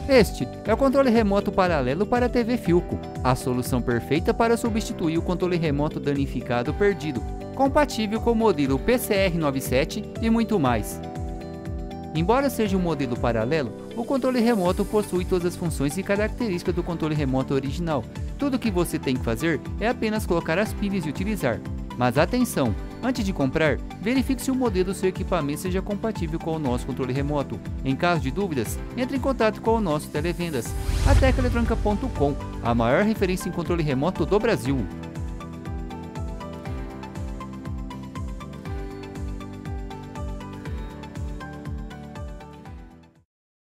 Este é o controle remoto paralelo para a TV Philco, a solução perfeita para substituir o controle remoto danificado ou perdido, compatível com o modelo PCR97 e muito mais. Embora seja um modelo paralelo, o controle remoto possui todas as funções e características do controle remoto original. Tudo o que você tem que fazer é apenas colocar as pilhas e utilizar. Mas atenção! Antes de comprar, verifique se o modelo do seu equipamento seja compatível com o nosso controle remoto. Em caso de dúvidas, entre em contato com o nosso televendas, a teclaeletronica.com, a maior referência em controle remoto do Brasil.